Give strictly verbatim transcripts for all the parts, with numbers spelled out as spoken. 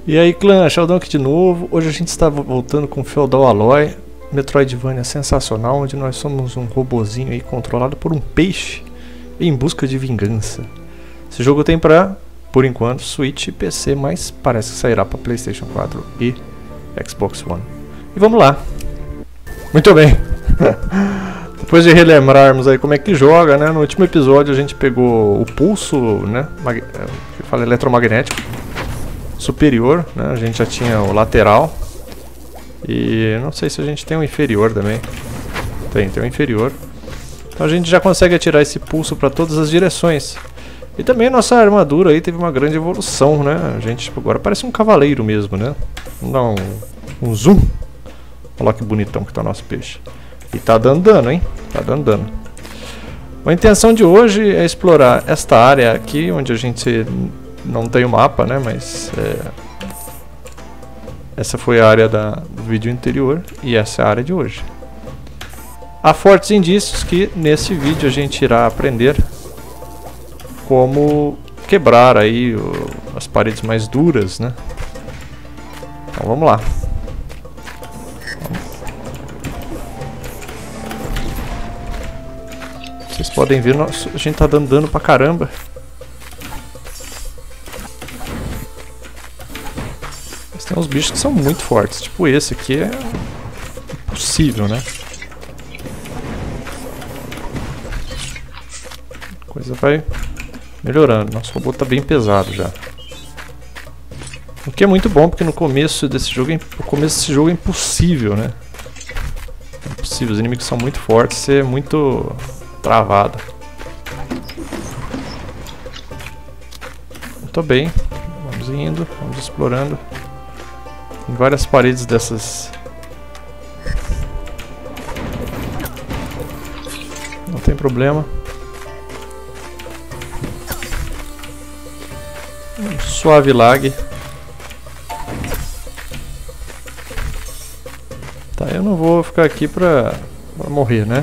E aí, clã, Sheldon aqui de novo. Hoje a gente está voltando com Feudal Alloy, Metroidvania sensacional, onde nós somos um robozinho aí controlado por um peixe em busca de vingança. Esse jogo tem pra, por enquanto, Switch e P C, mas parece que sairá para PlayStation quatro e Xbox One. E vamos lá. Muito bem. Depois de relembrarmos aí como é que joga, né? No último episódio a gente pegou o pulso, né? Mag... que fala eletromagnético superior, né? A gente já tinha o lateral. E não sei se a gente tem o inferior também. Tem, tem o inferior. Então a gente já consegue atirar esse pulso para todas as direções. E também a nossa armadura aí teve uma grande evolução, né? A gente agora parece um cavaleiro mesmo, né? Vamos dar um, um zoom. Olha lá que bonitão que tá o nosso peixe. E tá dando dano, hein? Tá dando dano. A intenção de hoje é explorar esta área aqui, onde a gente não tem o mapa, né? Mas é... essa foi a área da, do vídeo anterior e essa é a área de hoje. Há fortes indícios que nesse vídeo a gente irá aprender como quebrar aí o, as paredes mais duras, né? Então vamos lá. Vocês podem ver, nossa, a gente tá dando dano pra caramba. Mas tem uns bichos que são muito fortes, tipo esse aqui é impossível, né? A coisa vai melhorando, nosso robô tá bem pesado já. O que é muito bom, porque no começo desse jogo, no começo desse jogo é impossível, né? É impossível, os inimigos são muito fortes, você é muito travado. Muito bem, vamos indo, vamos explorando. Tem várias paredes dessas. Não tem problema. Um suave lag. Tá, eu não vou ficar aqui pra, pra morrer, né?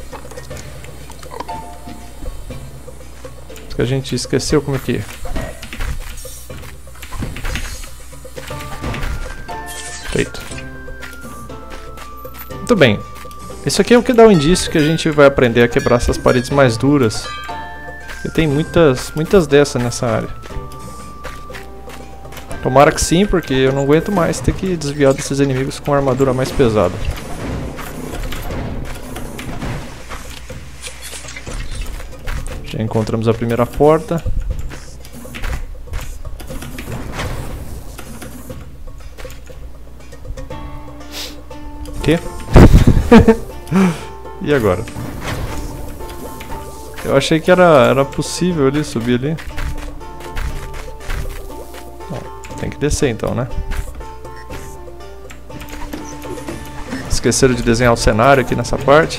Que a gente esqueceu como é que é. Feito. Muito bem. Isso aqui é o que dá o indício que a gente vai aprender a quebrar essas paredes mais duras. E tem muitas, muitas dessas nessa área. Tomara que sim, porque eu não aguento mais ter que desviar desses inimigos com armadura mais pesada. Já encontramos a primeira porta. O quê? E agora? Eu achei que era, era possível ali subir ali. Bom, tem que descer então, né? Esqueceram de desenhar o cenário aqui nessa parte.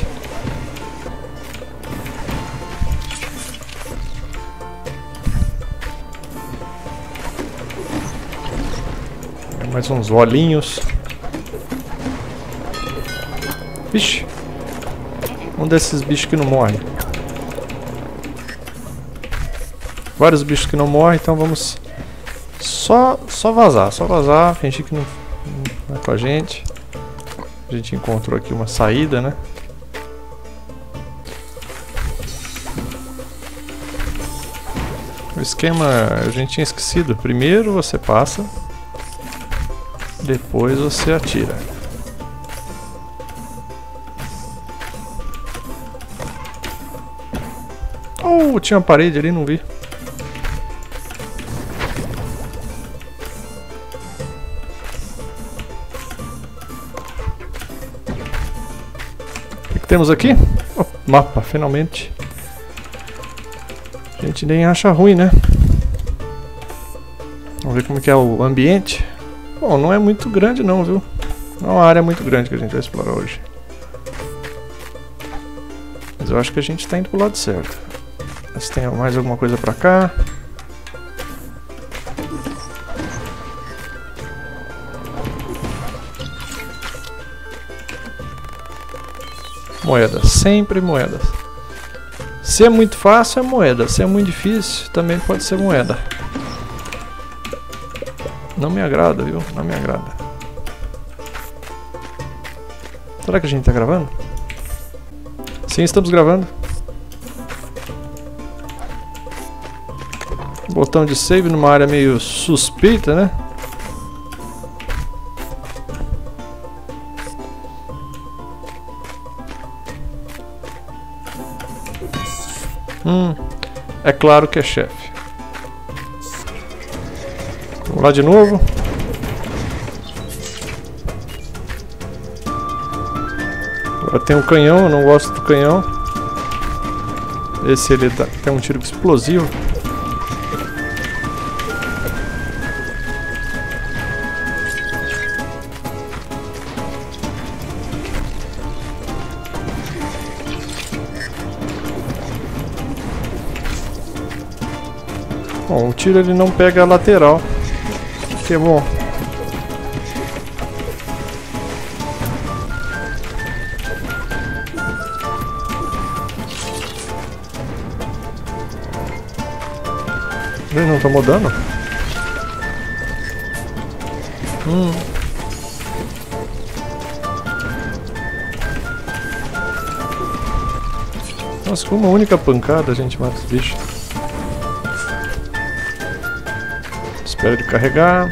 Mais uns olhinhos. Vixe. Um desses bichos que não morre. Vários bichos que não morrem, então vamos só, só vazar. Só vazar, fingir que não, não é com a gente. A gente encontrou aqui uma saída, né? O esquema a gente tinha esquecido. Primeiro você passa. Depois você atira. Oh, tinha uma parede ali, não vi. O que, que temos aqui? Oh, mapa, finalmente. A gente nem acha ruim, né? Vamos ver como que é o ambiente. Bom, não é muito grande não, viu? Não é uma área muito grande que a gente vai explorar hoje. Mas eu acho que a gente está indo pro lado certo. Mas tem mais alguma coisa pra cá? Moedas, sempre moedas. Se é muito fácil é moeda, se é muito difícil também pode ser moeda. Não me agrada, viu? Não me agrada. Será que a gente tá gravando? Sim, estamos gravando. Botão de save numa área meio suspeita, né? Hum, é claro que é chefe. Vamos lá de novo. Agora tem um canhão, eu não gosto do canhão. Esse ele dá, tem um tiro explosivo. Bom, o tiro ele não pega a lateral, que é bom. Ele não tomou dano? Hum. Nossa, com uma única pancada a gente mata os bichos. Espera ele carregar.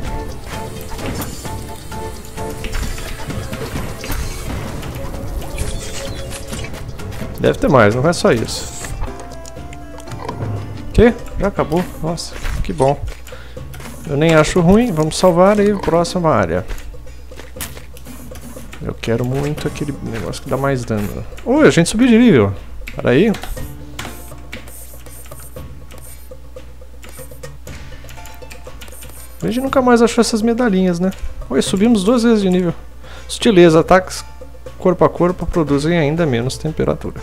Deve ter mais, não é só isso. Que? Já acabou? Nossa, que bom. Eu nem acho ruim. Vamos salvar aí a próxima área. Eu quero muito aquele negócio que dá mais dano. Ui, a gente subiu de nível. Para aí. A gente nunca mais achou essas medalhinhas, né? Oi, subimos duas vezes de nível. Sutileza, ataques corpo a corpo produzem ainda menos temperatura.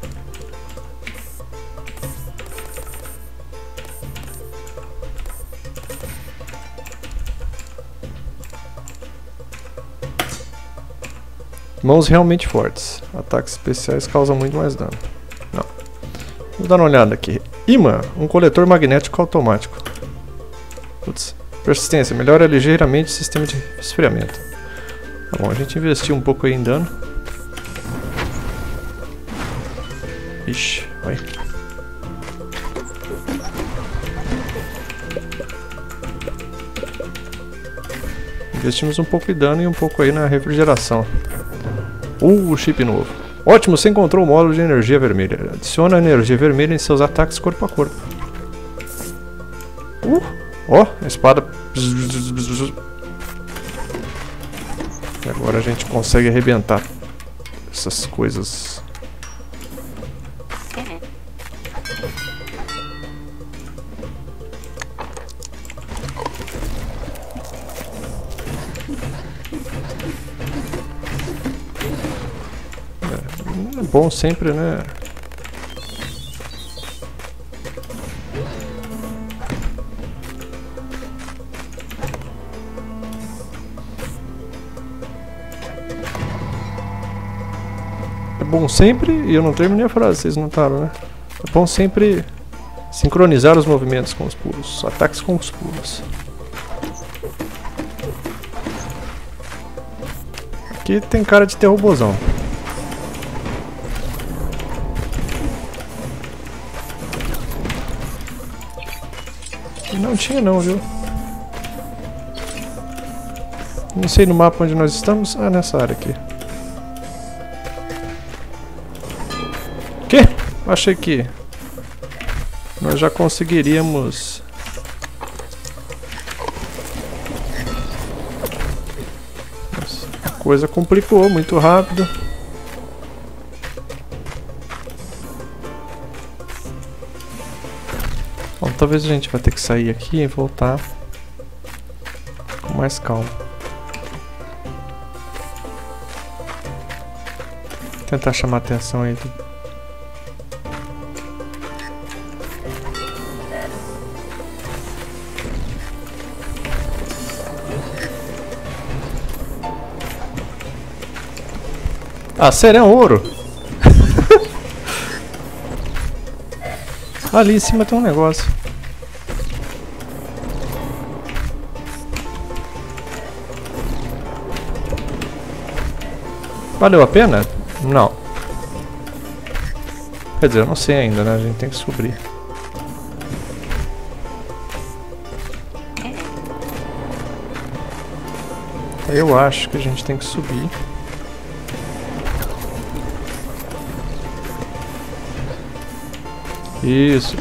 Mãos realmente fortes. Ataques especiais causam muito mais dano. Não. Vamos dar uma olhada aqui. Imã, um coletor magnético automático. Putz. Persistência, melhora ligeiramente o sistema de resfriamento. Tá bom, a gente investiu um pouco aí em dano. Ixi, vai. Investimos um pouco de dano e um pouco aí na refrigeração. Uh, chip novo. Ótimo, você encontrou o módulo de energia vermelha. Adiciona a energia vermelha em seus ataques corpo a corpo. Uh, ó, a espada. E agora a gente consegue arrebentar essas coisas. É bom sempre, né? É bom sempre, e eu não terminei a frase, vocês notaram, né? É bom sempre sincronizar os movimentos com os pulos, ataques com os pulos. Aqui tem cara de ter robozão. Não tinha não, viu? Não sei no mapa onde nós estamos. Ah, nessa área aqui. Que? Achei que nós já conseguiríamos. Nossa, a coisa complicou muito rápido. Bom, talvez a gente vai ter que sair aqui e voltar com mais calma. Tentar chamar a atenção aí. Ah, sério, é ouro? Ali em cima tem um negócio. Valeu a pena? Não. Quer dizer, eu não sei ainda, né? A gente tem que descobrir. Eu acho que a gente tem que subir. Isso.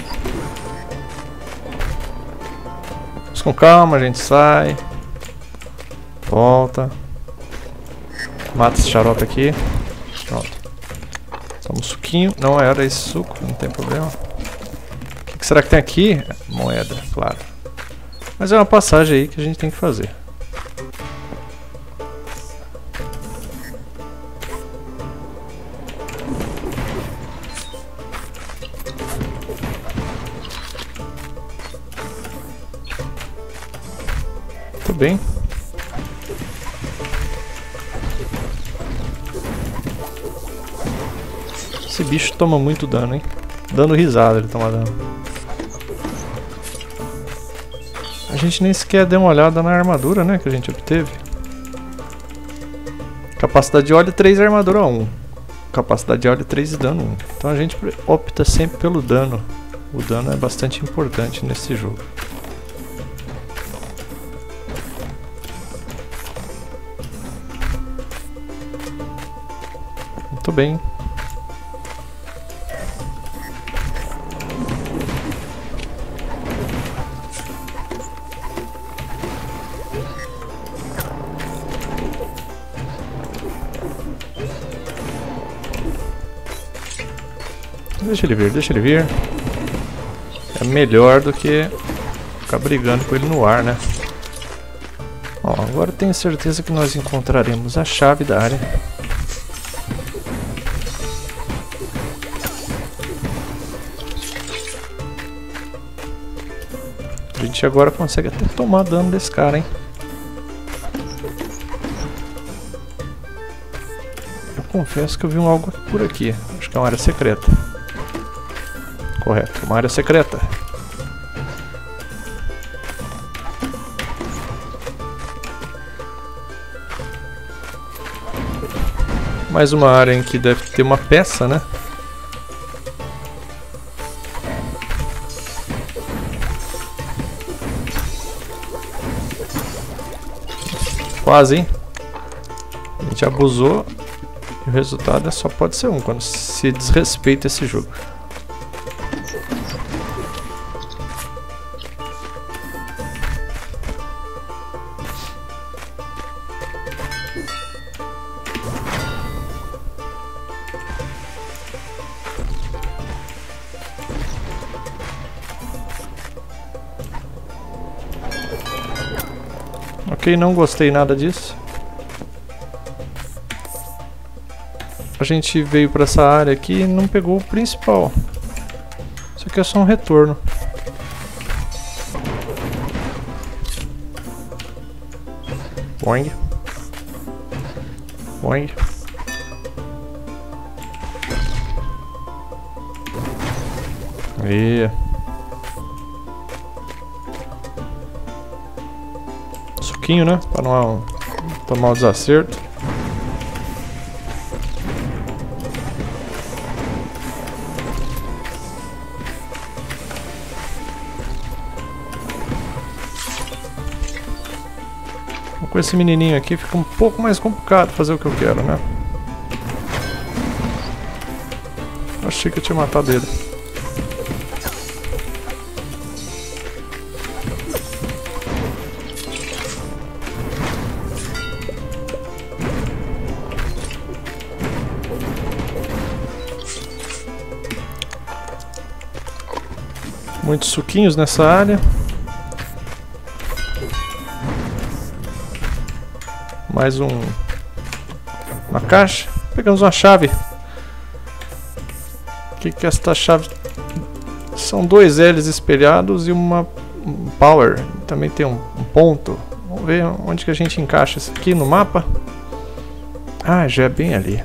Mas com calma, a gente sai. Volta. Mata esse xarope aqui. Pronto. Toma um suquinho. Não era esse suco, não tem problema. O que, que será que tem aqui? Moeda, claro. Mas é uma passagem aí que a gente tem que fazer. Muito bem. Esse bicho toma muito dano, hein? Dando risada ele toma dano. A gente nem sequer deu uma olhada na armadura, né? Que a gente obteve. Capacidade de óleo três, armadura um. Capacidade de óleo três e dano um. Então a gente opta sempre pelo dano. O dano é bastante importante nesse jogo. Muito bem. Deixa ele vir, deixa ele vir. É melhor do que ficar brigando com ele no ar, né? Ó, agora tenho certeza que nós encontraremos a chave da área. A gente agora consegue até tomar dano desse cara, hein? Eu confesso que eu vi um algo por aqui. Acho que é uma área secreta. Correto, uma área secreta. Mais uma área em que deve ter uma peça, né? Quase, hein? A gente abusou e o resultado só pode ser um, quando se desrespeita esse jogo. Ok, não gostei nada disso. A gente veio para essa área aqui e não pegou o principal. Isso aqui é só um retorno. Boing. Boing. E... suquinho, né? Para não tomar o desacerto. Com esse menininho aqui fica um pouco mais complicado fazer o que eu quero, né? Achei que eu tinha matado ele. Muitos suquinhos nessa área. Mais um... uma caixa. Pegamos uma chave. O que que é esta chave? São dois L's espelhados e uma um power. Também tem um, um ponto. Vamos ver onde que a gente encaixa isso aqui no mapa. Ah, já é bem ali.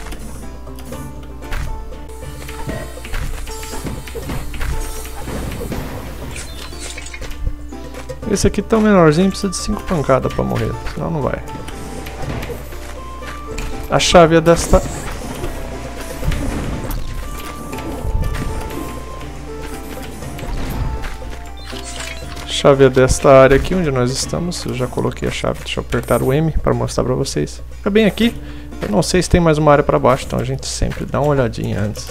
Esse aqui tão menorzinho, precisa de cinco pancadas pra morrer, senão não vai. A chave é desta... A chave é desta área aqui onde nós estamos. Eu já coloquei a chave, deixa eu apertar o M para mostrar para vocês. Fica bem aqui. Eu não sei se tem mais uma área para baixo, então a gente sempre dá uma olhadinha antes.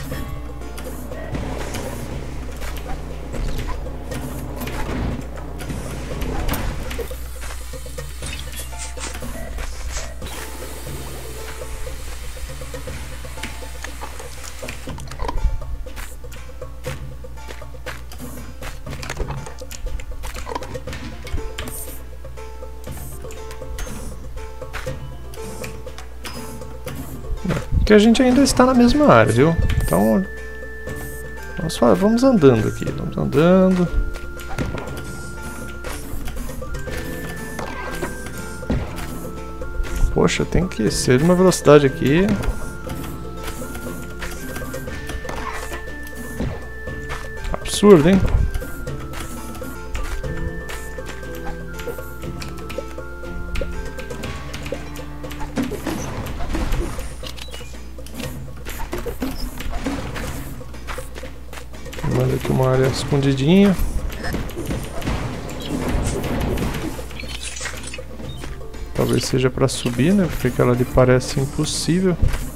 Que a gente ainda está na mesma área, viu? Então vamos, vamos andando aqui, vamos andando. Poxa, tem que ser de uma velocidade aqui. Absurdo, hein? Manda aqui uma área escondidinha. Talvez seja para subir, né? Porque aquela ali parece impossível.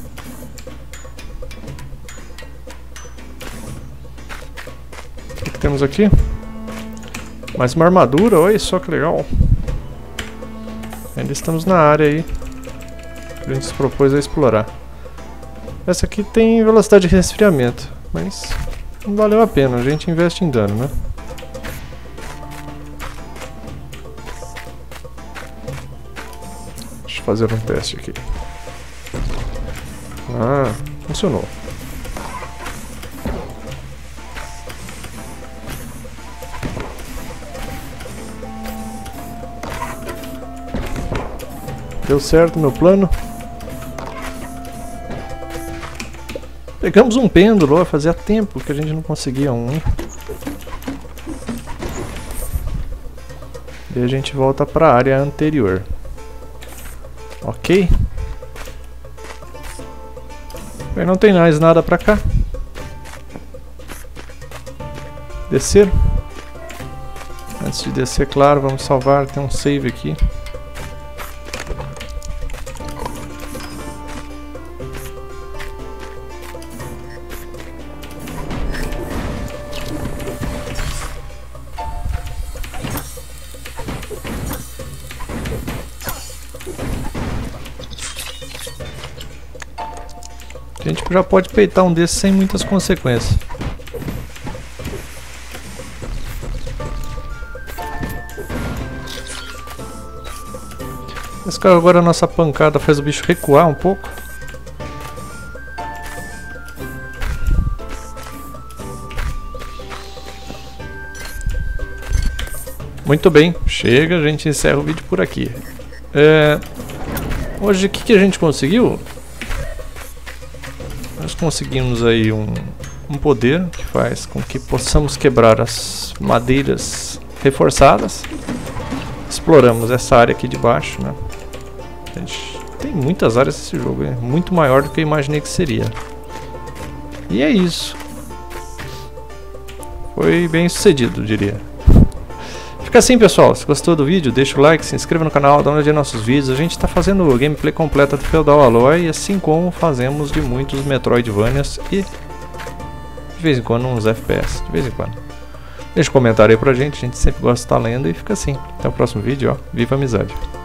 O que, que temos aqui? Mais uma armadura, olha só que legal. Ainda estamos na área aí que a gente se propôs a explorar. Essa aqui tem velocidade de resfriamento, mas não valeu a pena, a gente investe em dano, né? Deixa eu fazer um teste aqui. Ah, funcionou. Deu certo meu plano. Pegamos um pêndulo, ó, fazia tempo que a gente não conseguia um. E a gente volta para a área anterior. Ok? Bem, não tem mais nada para cá. Descer. Antes de descer, claro, vamos salvar. Tem um save aqui. A gente já pode peitar um desses sem muitas consequências. Esse cara agora a nossa pancada faz o bicho recuar um pouco. Muito bem, chega, a gente encerra o vídeo por aqui. É, hoje o que, que a gente conseguiu? Nós conseguimos aí um, um poder que faz com que possamos quebrar as madeiras reforçadas. Exploramos essa área aqui de baixo, né? A gente tem muitas áreas nesse jogo, é muito maior do que eu imaginei que seria. E é isso. Foi bem sucedido, eu diria. Fica assim, pessoal, se gostou do vídeo, deixa o like, se inscreva no canal, dá uma olhada nos nossos vídeos. A gente está fazendo o gameplay completa do Feudal Alloy, assim como fazemos de muitos Metroidvanias e de vez em quando uns F P S, de vez em quando. Deixa um comentário aí pra gente, a gente sempre gosta de estar lendo e fica assim. Até o próximo vídeo, ó. Viva a amizade!